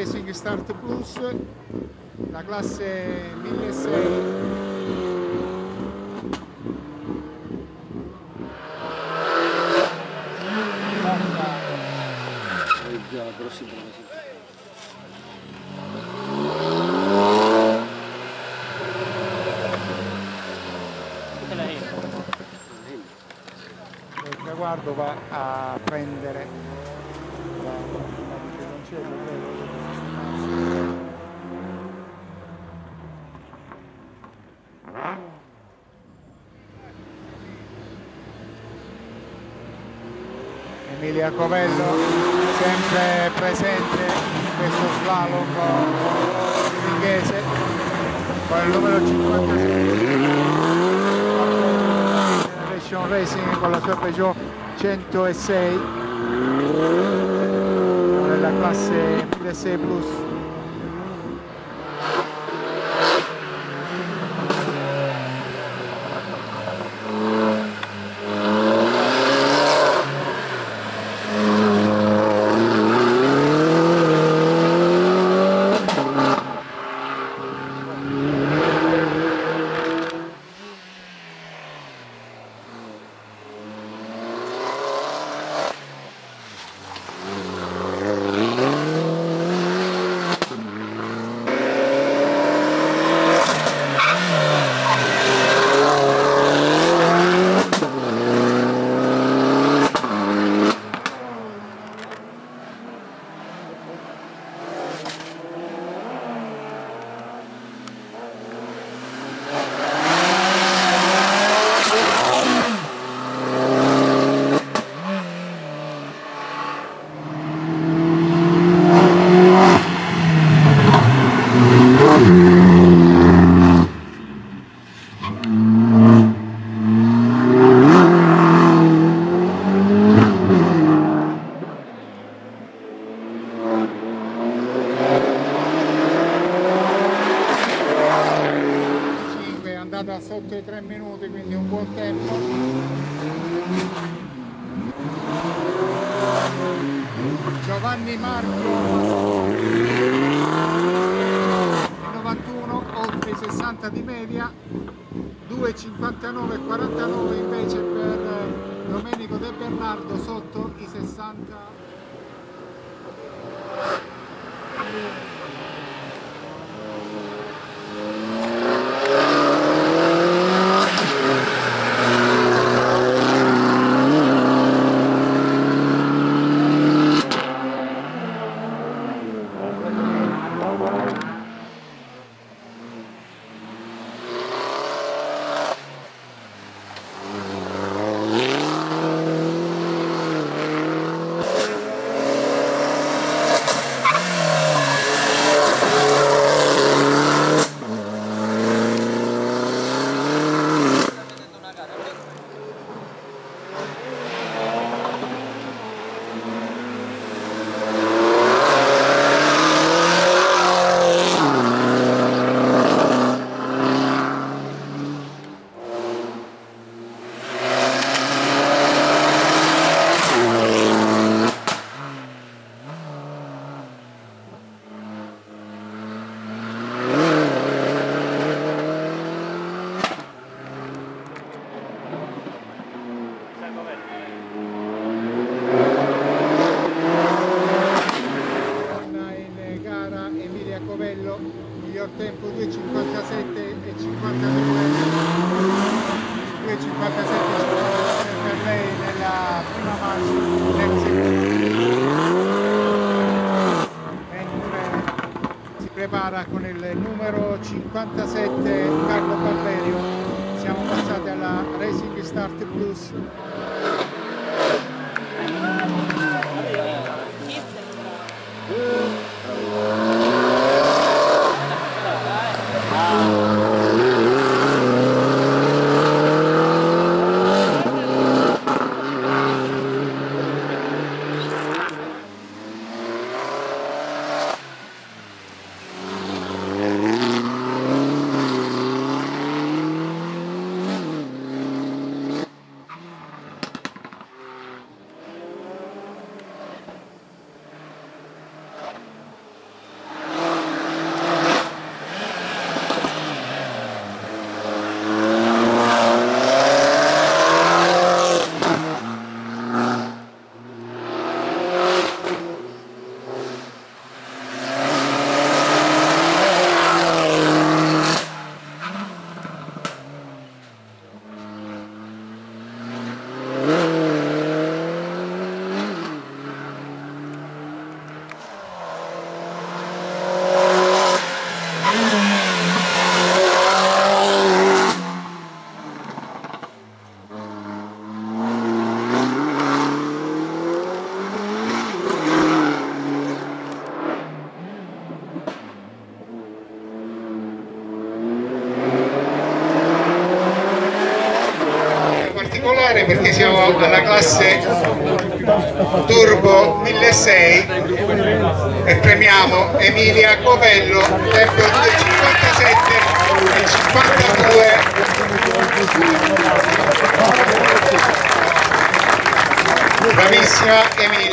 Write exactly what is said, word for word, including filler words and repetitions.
Racing Start Plus, la classe milleseicento. Il traguardo va a prendere la, la cancello, Emilia Covello sempre presente in questo slalom inglese con il numero cinquantasei Racing con la sua Peugeot centosei nella classe milleseicento plus. Sotto i tre minuti, quindi un buon tempo. Giovanni Marco novantuno, oltre i sessanta di media, due cinquantanove e quarantanove invece per Domenico De Bernardo sotto i sessanta. Miglior tempo due cinquantasette e cinquantadue, due cinquantasette e cinquantadue per lei nella prima marcia, mentre si prepara con il numero cinquantasette Carlo Barberio. Siamo passati alla Racing Start Plus. iniziare perché siamo alla classe Turbo milleseicento e premiamo Emilia Covello, tempo due cinquantasette e cinquantadue. Bravissima Emilia.